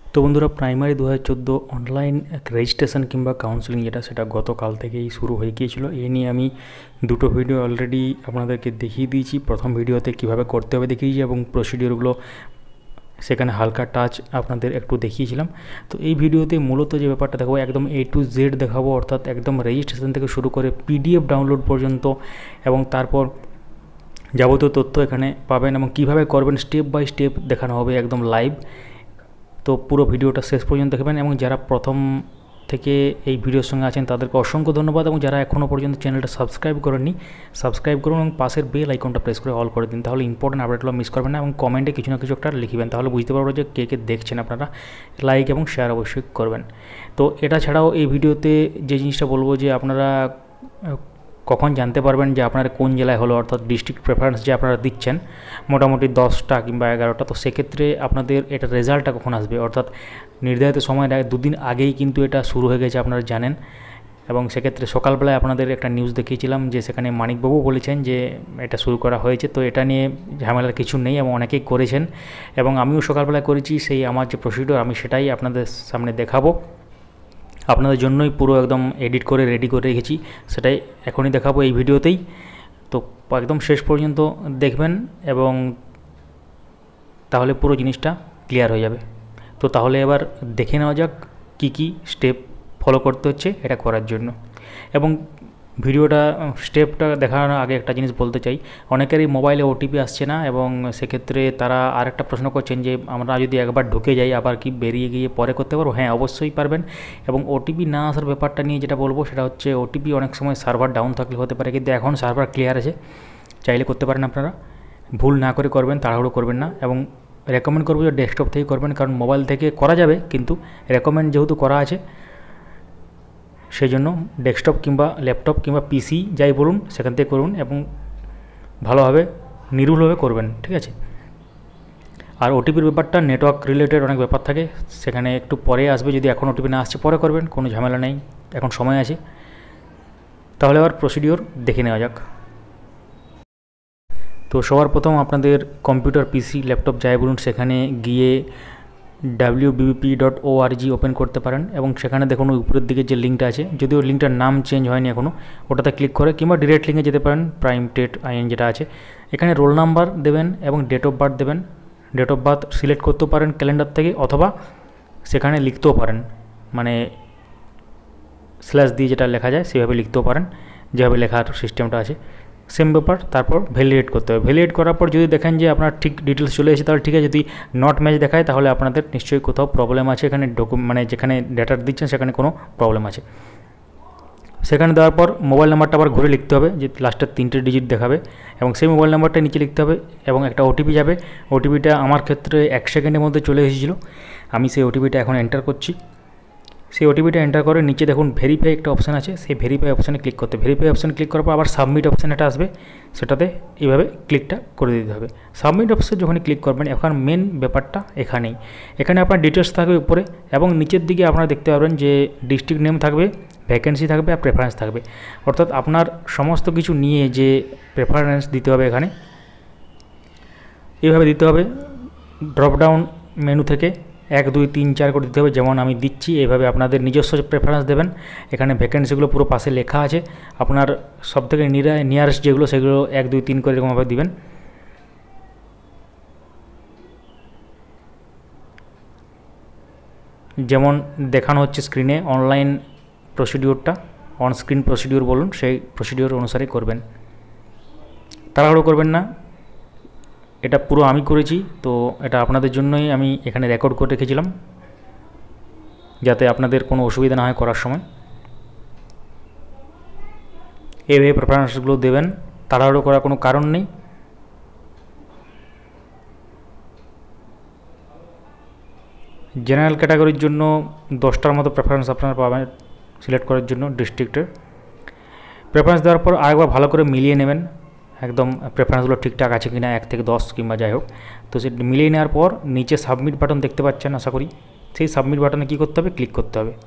তো বন্ধুরা, primary 2014 online registration কিংবা কাউন্সেলিং সেটা গতকাল থেকেই শুরু হয়ে গিয়েছিল। এই নিয়ে আমি দুটো ভিডিও অলরেডি আপনাদেরকে দেখিয়ে দিয়েছি। প্রথম ভিডিওতে কিভাবে করতে হবে দেখিয়েছি এবং প্রসিডিওরগুলো সেখানে হালকা টাচ আপনাদের একটু দেখিয়েছিলাম। তো এই ভিডিওতে মূলত যে ব্যাপারটা দেখাবো একদম A to Z দেখাবো, অর্থাৎ একদম রেজিস্ট্রেশন থেকে শুরু করে PDF ডাউনলোড পর্যন্ত এবং তারপর যাবতীয় তথ্য এখানে পাবেন এবং কিভাবে করবেন স্টেপ বাই স্টেপ দেখানো হবে একদম লাইভ। তো পুরো ভিডিওটা শেষ পর্যন্ত দেখবেন এবং যারা প্রথম থেকে এই ভিডিওর সঙ্গে আছেন তাদেরকে অসংখ্য ধন্যবাদ, এবং যারা এখনও পর্যন্ত চ্যানেলটা সাবস্ক্রাইব করেননি সাবস্ক্রাইব করুন এবং পাশের বেল আইকনটা প্রেস করে অল করে দিন, তাহলে ইম্পর্টেন্ট আপডেটগুলো মিস করবেন না। এবং কমেন্টে কিছু না কিছু একটা লিখবেন, তাহলে বুঝতে পারবো যে কে কে দেখছেন আপনারা। লাইক এবং শেয়ার অবশ্যই করবেন। তো এটা ছাড়াও এই ভিডিওতে যে জিনিসটা বলবো যে আপনারা কখন জানতে পারবেন যে আপনার কোন জেলায় হলো, অর্থাৎ ডিস্ট্রিক্ট প্রেফারেন্স যে আপনারা দিচ্ছেন মোটামুটি 10টা কিংবা 11টা, তো সেক্ষেত্রে আপনাদের এটা রেজাল্টটা কখন আসবে, অর্থাৎ নির্ধারিত সময়ের দুদিন আগেই কিন্তু এটা শুরু হয়ে গেছে আপনারা জানেন। এবং সেক্ষেত্রে সকালবেলায় আপনাদের একটা নিউজ দেখিয়েছিলাম যে সেখানে মানিকবাবু বলেছেন যে এটা শুরু করা হয়েছে। তো এটা নিয়ে ঝামেলার কিছু নেই এবং অনেকেই করেছেন এবং আমিও সকালবেলায় করেছি। সেই আমার যে প্রসিডিওর আমি সেটাই আপনাদের সামনে দেখাবো, আপনাদের জন্যই পুরো একদম এডিট করে রেডি করে রেখেছি, সেটাই এখনই দেখাবো এই ভিডিওতেই। তো একদম শেষ পর্যন্ত দেখবেন এবং তাহলে পুরো জিনিসটা ক্লিয়ার হয়ে যাবে। তো তাহলে এবার দেখে নেওয়া যাক কী কী স্টেপ ফলো করতে হচ্ছে এটা করার জন্য। এবং ভিডিওটা স্টেপটা দেখানোর আগে একটা জিনিস বলতে চাই, অনেকেরই মোবাইলে OTP আসছে না এবং সেক্ষেত্রে তারা আরেকটা প্রশ্ন করছেন যে আমরা যদি একবার ঢুকে যাই আবার কি বেরিয়ে গিয়ে পরে করতে পারবো। হ্যাঁ, অবশ্যই পারবেন। এবং OTP না আসার ব্যাপারটা নিয়ে যেটা বলবো সেটা হচ্ছে OTP অনেক সময় সার্ভার ডাউন থাকলে হতে পারে, কিন্তু এখন সার্ভার ক্লিয়ার আছে, চাইলে করতে পারেন আপনারা। ভুল না করে করবেন, তাড়াহুড়ো করবেন না। এবং রেকমেন্ড করবো যে ডেস্কটপ থেকে করবেন, কারণ মোবাইল থেকে করা যাবে কিন্তু রেকমেন্ড যেহেতু করা আছে সেই জন্য ডেস্কটপ কিংবা ল্যাপটপ কিংবা PC যাই বলুন সেখান থেকে করুন এবং ভালোভাবে নির্ভুলভাবে করবেন, ঠিক আছে। আর OTPর ব্যাপারটা নেটওয়ার্ক রিলেটেড অনেক ব্যাপার থাকে, সেখানে একটু পরে আসবে। যদি এখন OTP না আসছে পরে করবেন, কোনো ঝামেলা নেই, এখন সময় আছে। তাহলে আবার প্রসিডিওর দেখে নেওয়া যাক। তো সবার প্রথম আপনাদের কম্পিউটার PC ল্যাপটপ যাই বলুন সেখানে গিয়ে wbbp.org ওপেন করতে পারেন এবং সেখানে দেখুন উপরের দিকে যে লিঙ্কটা আছে, যদিও লিঙ্কটার নাম চেঞ্জ হয়নি এখনও, ওটাতে ক্লিক করে কিংবা ডিরেক্ট লিঙ্কে যেতে পারেন। প্রাইম টেট IN যেটা আছে, এখানে রোল নাম্বার দেবেন এবং ডেট অফ বার্থ দেবেন। ডেট অফ বার্থ সিলেক্ট করতেও পারেন ক্যালেন্ডার থেকে, অথবা সেখানে লিখতেও পারেন, মানে স্ল্যাশ দিয়ে যেটা লেখা যায় সেভাবে লিখতেও পারেন, যেভাবে লেখার সিস্টেমটা আছে সেম ব্যাপার। তারপর ভ্যালিডেট করতে হবে। ভ্যালিডেট করার পর যদি দেখেন যে আপনার ঠিক ডিটেলস চলে এসেছে তাহলে ঠিক আছে, যদি নট ম্যাচ দেখায় তাহলে আপনাদের নিশ্চয়ই কোথাও প্রবলেম আছে, এখানে মানে যেখানে ডেটা দিচ্ছেন সেখানে কোনো প্রবলেম আছে। সেখানে দেওয়ার পর মোবাইল নাম্বারটা আবার ঘুরে লিখতে হবে, যে লাস্টের 3টে ডিজিট দেখাবে এবং সেই মোবাইল নাম্বারটা নিচে লিখতে হবে এবং একটা OTP যাবে। OTPটা আমার ক্ষেত্রে 1 সেকেন্ডের মধ্যে চলে এসেছিলো, আমি সেই OTPটা এখন এন্টার করছি। সেই OTPটা এন্টার করে নিচে দেখুন ভেরিফাই একটা অপশান আছে, সেই ভেরিফাই অপশানে ক্লিক করতে। ভেরিফাই অপশানে ক্লিক করার পর আবার সাবমিট অপশান এটা আসবে, সেটাতে এইভাবে ক্লিকটা করে দিতে হবে। সাবমিট অপশানে যখন ক্লিক করবেন এখন মেন ব্যাপারটা এখানেই, এখানে আপনার ডিটেলস থাকবে উপরে এবং নিচের দিকে আপনারা দেখতে পারবেন যে ডিস্ট্রিক্ট নেম থাকবে, ভ্যাকেন্সি থাকবে আর প্রেফারেন্স থাকবে, অর্থাৎ আপনার সমস্ত কিছু নিয়ে যে প্রেফারেন্স দিতে হবে এখানে এইভাবে দিতে হবে। ড্রপডাউন মেনু থেকে 1 2 3 4 করে দিতে হবে, যেমন আমি দিচ্ছি এইভাবে আপনাদের নিজস্ব প্রেফারেন্স দেবেন। এখানে ভ্যাকেন্সিগুলো পুরো পাশে লেখা আছে, আপনার সবথেকে নিয়ারেস্ট যেগুলো সেগুলো 1 2 3 করে এরকমভাবে দিবেন। যেমন দেখানো হচ্ছে স্ক্রিনে অনলাইন প্রসিডিওরটা, অন স্ক্রিন প্রসিডিওর বলুন, সেই প্রসিডিওর অনুসারে করবেন, তাড়াহুড়ো করবেন না। এটা পুরো আমি করেছি, তো এটা আপনাদের জন্যই আমি এখানে রেকর্ড করে রেখেছিলাম যাতে আপনাদের কোনো অসুবিধা না হয় করার সময়। এইভাবে প্রেফারেন্সগুলো দেবেন, তাড়াহুড়ো করার কোনো কারণ নেই। জেনারেল ক্যাটাগরির জন্য 10টার মতো প্রেফারেন্স আপনারা পাবেন সিলেক্ট করার জন্য ডিস্ট্রিক্টের। প্রেফারেন্স দেওয়ার পর আরেকবার ভালো করে মিলিয়ে নেবেন একদম প্রেফারেন্সগুলো ঠিকঠাক আছে কিনা, 1 থেকে 10 কিংবা যাই হোক। তো সে মিলিয়ে নেওয়ার পর নিচে সাবমিট বাটন দেখতে পাচ্ছেন আশা করি, সেই সাবমিট বাটনে কী করতে হবে, ক্লিক করতে হবে।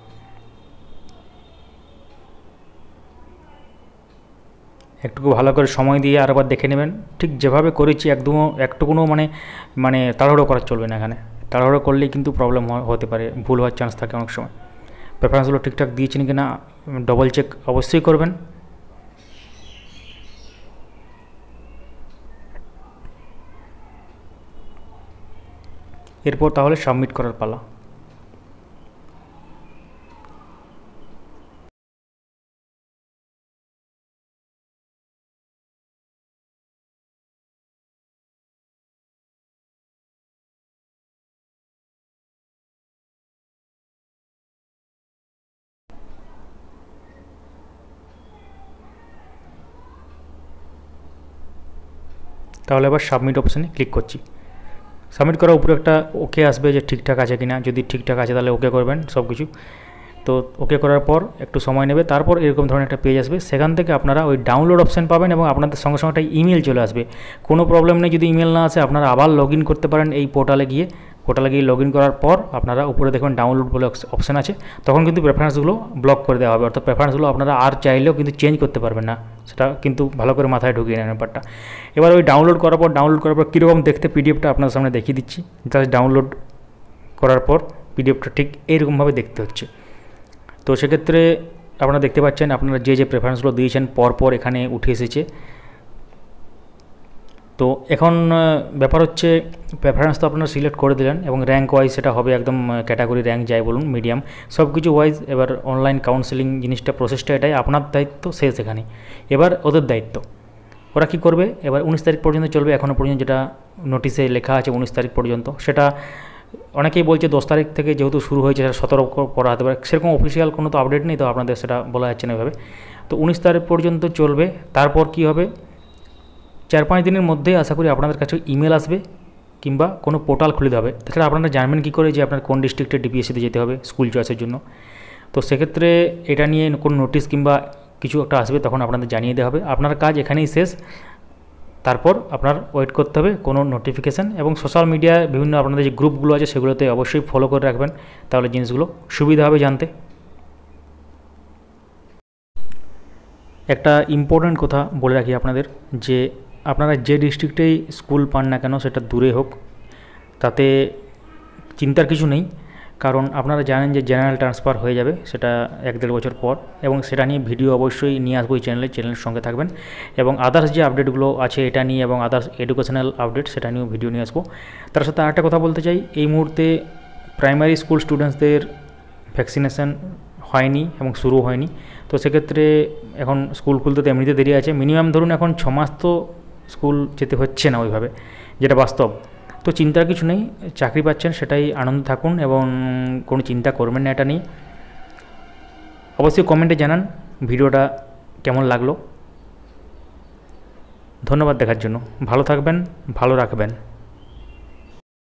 একটু ভালো করে সময় দিয়ে আরেকবার দেখে নেবেন, ঠিক যেভাবে করেছি একদম একটুকুনো মানে তাড়াহুড়ো করা চলবে না এখানে। তাড়াহুড়ো করলেই কিন্তু প্রবলেম হতে পারে, ভুল হওয়ার চান্স থাকে অনেক সময়। প্রেফারেন্সগুলো ঠিকঠাক দিয়েছেন কি না ডবল চেক অবশ্যই করবেন। এরপর তাহলে সাবমিট করার পালা। তাহলে আবার সাবমিট অপশানে ক্লিক করছি। সাবমিট করার উপরে একটা ওকে আসবে যে ঠিকঠাক আছে কিনা, যদি ঠিকঠাক আছে তাহলে ওকে করবেন সব কিছু। তো ওকে করার পর একটু সময় নেবে, তারপর এরকম ধরনের একটা পেজ আসবে, সেখান থেকে আপনারা ওই ডাউনলোড অপশান পাবেন এবং আপনাদের সঙ্গে সঙ্গে একটা ইমেল চলে আসবে। কোনো প্রবলেম নেই, যদি ইমেল না আসে আপনারা আবার লগ ইন করতে পারেন এই পোর্টালে গিয়ে লগ ইন করার পর আপনারা উপরে দেখবেন ডাউনলোড বলে অপশান আছে, তখন কিন্তু প্রেফারেন্সগুলো ব্লক করে দেওয়া হবে, অর্থাৎ প্রেফারেন্সগুলো আপনারা আর চাইলেও কিন্তু চেঞ্জ করতে পারবেন না, সেটা কিন্তু ভালো করে মাথায় ঢুকিয়ে নেন ব্যাপারটা। এবার ওই ডাউনলোড করার পর কীরকম দেখতে পিডিএফটা আপনার সামনে দেখিয়ে দিচ্ছি। জাস্ট ডাউনলোড করার পর পিডিএফটা ঠিক এইরকমভাবে দেখতে হচ্ছে। তো সেক্ষেত্রে আপনারা দেখতে পাচ্ছেন আপনারা যে প্রেফারেন্সগুলো দিয়েছেন পরপর এখানে উঠে এসেছে। তো এখন ব্যাপার হচ্ছে প্রেফারেন্স তো আপনারা সিলেক্ট করে দিলেন এবং র্যাঙ্ক ওয়াইজ সেটা হবে, একদম ক্যাটাগরি র্যাঙ্ক যাই বলুন, মিডিয়াম, সব কিছু ওয়াইজ। এবার অনলাইন কাউন্সেলিং জিনিসটা প্রসেসটা এটাই, আপনার দায়িত্ব শেষ এখানে, এবার ওদের দায়িত্ব। ওরা কী করবে, এবার 19 তারিখ পর্যন্ত চলবে, এখনও পর্যন্ত যেটা নোটিশে লেখা আছে 19 তারিখ পর্যন্ত, সেটা অনেকেই বলছে 10 তারিখ থেকে যেহেতু শুরু হয়েছে সেটা 17 করা হতে পারে, সেরকম অফিসিয়াল কোনো তো আপডেট নেই, তো আপনাদের সেটা বলা যাচ্ছে না এভাবে। তো 19 তারিখ পর্যন্ত চলবে। তারপর কি হবে, 4-5 দিনের মধ্যে আশা করি আপনাদের কাছে ইমেল আসবে কিংবা কোনো পোর্টাল খুলে দেবে। তাছাড়া আপনারা জানবেন কী করে যে আপনার কোন ডিস্ট্রিক্টে ডিপিএসসিতে যেতে হবে স্কুল চয়েসের জন্য। তো সেক্ষেত্রে এটা নিয়ে কোনো নোটিশ কিংবা কিছু একটা আসবে, তখন আপনাদের জানিয়ে দেওয়া হবে। আপনার কাজ এখানেই শেষ, তারপর আপনার ওয়েট করতে হবে কোনো নোটিফিকেশান। এবং সোশ্যাল মিডিয়ায় বিভিন্ন আপনাদের যে গ্রুপগুলো আছে সেগুলোতে অবশ্যই ফলো করে রাখবেন, তাহলে জিনিসগুলো সুবিধা হবে জানতে। একটা ইম্পর্ট্যান্ট কথা বলে রাখি আপনাদের, যে আপনারা যে ডিস্ট্রিক্টেই স্কুল পান না কেন, সেটা দূরে হোক, তাতে চিন্তার কিছু নেই, কারণ আপনারা জানেন যে জেনারেল ট্রান্সফার হয়ে যাবে সেটা 1-1.5 বছর পর, এবং সেটা নিয়ে ভিডিও অবশ্যই নিয়ে আসবো এই চ্যানেলের সঙ্গে থাকবেন। এবং আদার্স যে আপডেটগুলো আছে এটা নিয়ে এবং আদার্স এডুকেশনাল আপডেট সেটা নিয়েও ভিডিও নিয়ে আসবো। তার সাথে আরেকটা কথা বলতে চাই, এই মুহূর্তে প্রাইমারি স্কুল স্টুডেন্টসদের ভ্যাকসিনেশান হয়নি এবং শুরু হয়নি। তো সেক্ষেত্রে এখন স্কুল খুলতে তো এমনিতে দেরি আছে, মিনিমাম ধরুন এখন 6 মাস তো স্কুল যেতে হচ্ছে না ওইভাবে, যেটা বাস্তব। তো চিন্তার কিছু নেই, চাকরি পাচ্ছেন সেটাই আনন্দ থাকুন এবং কোনো চিন্তা করবেন না এটা নিয়ে। অবশ্যই কমেন্টে জানান ভিডিওটা কেমন লাগলো। ধন্যবাদ দেখার জন্য, ভালো থাকবেন, ভালো রাখবেন।